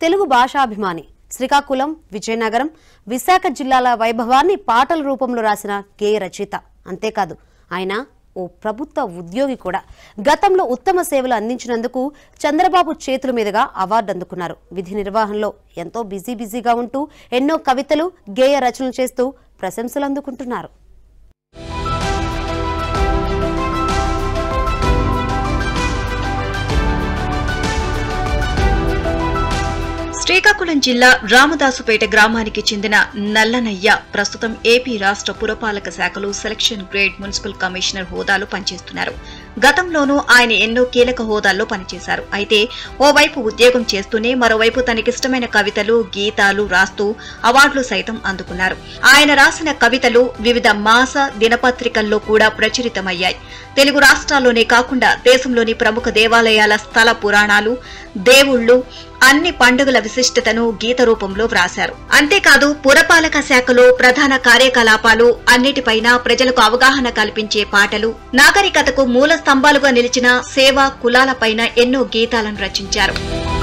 తెలుగు భాషాభిమాని. శ్రీకాకుళం, విజయనగరం, విశాఖ జిల్లాల వైభవాన్ని పాటల రూపంలో రాసిన గేయ రచయిత. అంతేకాదు ఆయన ఓ ప్రభుత్వ ఉద్యోగి కూడా. గతంలో ఉత్తమ సేవలు అందించినందుకు చంద్రబాబు చేతుల మీదుగా అవార్డు అందుకున్నారు. విధి నిర్వహణలో ఎంతో బిజీగా ఉంటూ ఎన్నో కవితలు, గేయ రచనలు చేస్తూ ప్రశంసలు అందుకుంటున్నారు. శ్రీకాకుళం జిల్లా రామదాసుపేట గ్రామానికి చెందిన నల్లనయ్య ప్రస్తుతం ఏపీ రాష్ట్ర పురపాలక శాఖలో సెలక్షన్ గ్రేడ్ మున్సిపల్ కమిషనర్ హోదాలో పనిచేస్తున్నారు. గతంలోనూ ఆయన ఎన్నో కీలక హోదాల్లో పనిచేశారు. అయితే ఓవైపు ఉద్యోగం చేస్తూనే మరోవైపు తనకిష్టమైన కవితలు, గీతాలు రాస్తూ అవార్డులు సైతం అందుకున్నారు. ఆయన రాసిన కవితలు వివిధ మాస దినపత్రికల్లో కూడా ప్రచురితమయ్యాయి. తెలుగు రాష్ట్రాల్లోనే కాకుండా దేశంలోని ప్రముఖ దేవాలయాల స్థల పురాణాలు, దేవుళ్లు, అన్ని పండుగల విశిష్టతను గీత రూపంలో వ్రాశారు. అంతేకాదు పురపాలక శాఖలో ప్రధాన కార్యకలాపాలు అన్నిటిపైన ప్రజలకు అవగాహన కల్పించే పాటలు, నాగరికతకు మూల స్తంభాలుగా నిలిచిన సేవా కులాలపైన ఎన్నో గీతాలను రచించారు.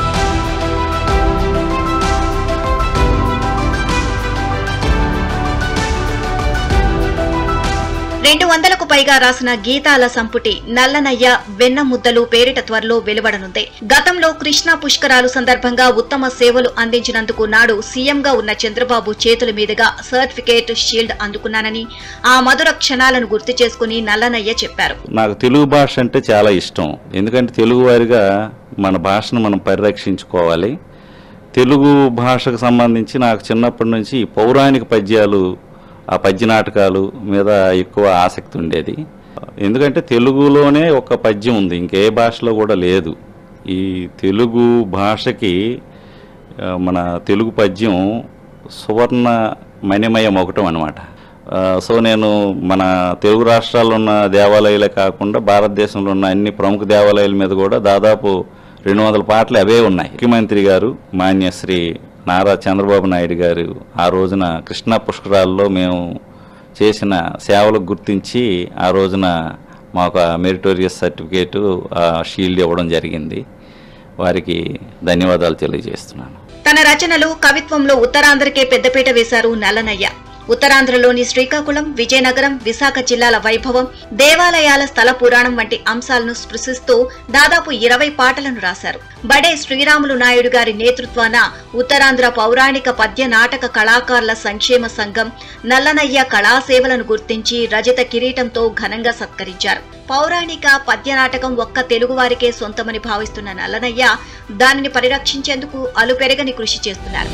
200కు పైగా రాసిన గీతాల సంపుటి నల్లనయ్య వెన్న ముద్దలు పేరిట త్వరలో వెలువడనుంది. గతంలో కృష్ణా పుష్కరాలు సందర్భంగా ఉత్తమ సేవలు అందించినందుకు నాడు సీఎంగా ఉన్న చంద్రబాబు చేతుల మీదుగా సర్టిఫికేట్, షీల్డ్ అందుకున్నానని ఆ మధుర క్షణాలను గుర్తు చేసుకుని నల్లనయ్య చెప్పారు. నాకు తెలుగు భాష అంటే చాలా ఇష్టం. ఎందుకంటే తెలుగు వారిగా మన భాషను మనం పరిరక్షించుకోవాలి. తెలుగు భాషకు సంబంధించి నాకు చిన్నప్పటి నుంచి పౌరాణిక పద్యాలు, ఆ పద్య నాటకాలు మీద ఎక్కువ ఆసక్తి ఉండేది. ఎందుకంటే తెలుగులోనే ఒక పద్యం ఉంది, ఇంకే భాషలో కూడా లేదు. ఈ తెలుగు భాషకి మన తెలుగు పద్యం సువర్ణ మణిమయం ఒకటం అన్నమాట. సో నేను మన తెలుగు రాష్ట్రాల్లో ఉన్న దేవాలయాలే కాకుండా భారతదేశంలో ఉన్న అన్ని ప్రముఖ దేవాలయాల మీద కూడా దాదాపు 200 పాటలు అవే ఉన్నాయి. ముఖ్యమంత్రి గారు మాన్యశ్రీ నారా చంద్రబాబు నాయుడు గారు ఆ రోజున కృష్ణా పుష్కరాల్లో మేము చేసిన సేవలకు గుర్తించి ఆ రోజున మాకు మెరిటోరియస్ సర్టిఫికేటు, షీల్డ్ ఇవ్వడం జరిగింది. వారికి ధన్యవాదాలు తెలియజేస్తున్నాను. తన రచనలు, కవిత్వంలో ఉత్తరాంధ్రకే పెద్దపీట వేశారు నల్లనయ్య. ఉత్తరాంధ్రలోని శ్రీకాకుళం, విజయనగరం, విశాఖ జిల్లాల వైభవం, దేవాలయాల స్థల పురాణం వంటి అంశాలను స్పృశిస్తూ దాదాపు 20 పాటలను రాశారు. బడే శ్రీరాములు నాయుడు గారి నేతృత్వాన ఉత్తరాంధ్ర పౌరాణిక పద్య నాటక కళాకారుల సంక్షేమ సంఘం నల్లనయ్య కళాసేవలను గుర్తించి రజత కిరీటంతో ఘనంగా సత్కరించారు. పౌరాణిక పద్య నాటకం ఒక్క తెలుగువారికే సొంతమని భావిస్తున్న నల్లనయ్య దానిని పరిరక్షించేందుకు అలుపెరగని కృషి చేస్తున్నారు.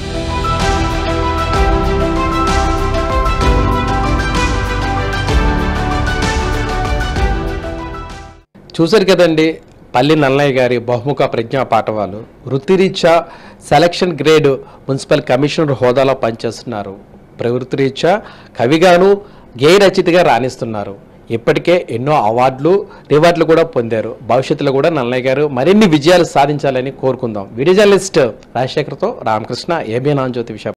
చూశారు కదండి, పల్లి నల్లయ్య గారి బహుముఖ ప్రజ్ఞా పాఠవాలు. వృత్తిరీత్యా సెలక్షన్ గ్రేడ్ మున్సిపల్ కమిషనర్ హోదాలో పనిచేస్తున్నారు. ప్రవృత్తిరీత్యా కవిగాను, గేయ రచయితగా రాణిస్తున్నారు. ఇప్పటికే ఎన్నో అవార్డులు, రివార్డులు కూడా పొందారు. భవిష్యత్తులో కూడా నల్లయ్య గారు మరిన్ని విజయాలు సాధించాలని కోరుకుందాం. వీడియో జర్నలిస్ట్ రాజశేఖర్తో రామకృష్ణ, ఏబిఎన్ ఆంధ్రజ్యోతి.